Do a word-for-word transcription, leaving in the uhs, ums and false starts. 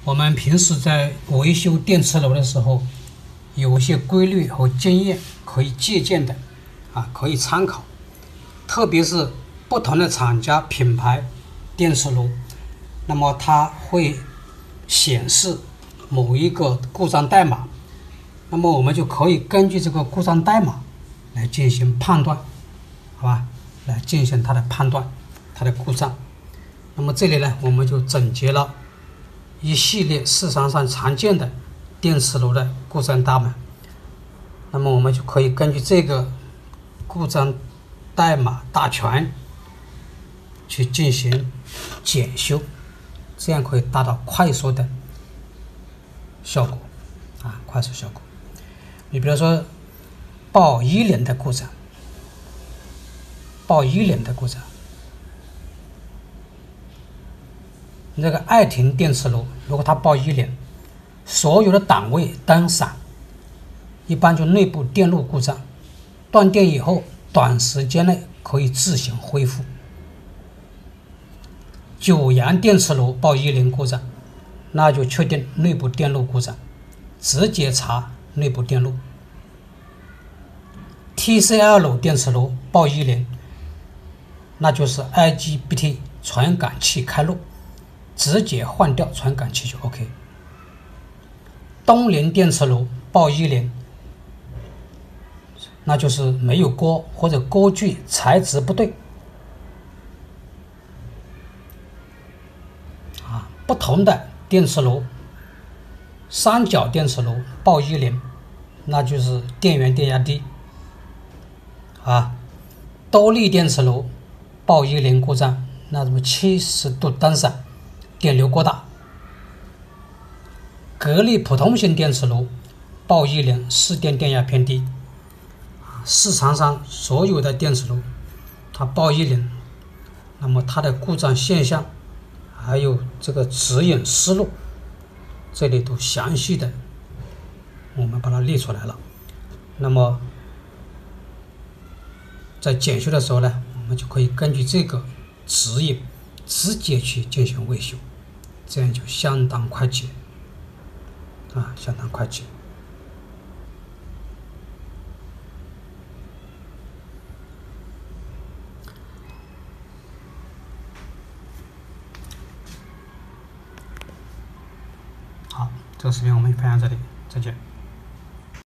我们平时在维修电磁炉的时候，有一些规律和经验可以借鉴的，啊，可以参考。特别是不同的厂家品牌电磁炉，那么它会显示某一个故障代码，那么我们就可以根据这个故障代码来进行判断，好吧？来进行它的判断，它的故障。那么这里呢，我们就总结了一系列市场上常见的电磁炉的故障代码，那么我们就可以根据这个故障代码大全去进行检修，这样可以达到快速的效果啊，快速效果。你比如说报一年的故障，报一年的故障，你这个爱庭电磁炉，如果它报一年，所有的档位灯闪，一般就内部电路故障，断电以后短时间内可以自行恢复。九阳电磁炉报一年故障，那就确定内部电路故障，直接查内部电路。T C L 电磁炉报一年，那就是 I G B T 传感器开路，直接换掉传感器就 OK。东联电磁炉报一年，那就是没有锅或者锅具材质不对啊。不同的电磁炉，三角电磁炉报一年，那就是电源电压低啊。多利电磁炉报一年故障，那什么七十度灯闪，电流过大。格力普通型电磁炉报一年，市电电压偏低。市场上所有的电磁炉，它报一年，那么它的故障现象，还有这个指引思路，这里都详细的，我们把它列出来了。那么在检修的时候呢，我们就可以根据这个指引直接去进行维修，这样就相当快捷啊，相当快捷。好，这个视频我们分享这里，再见。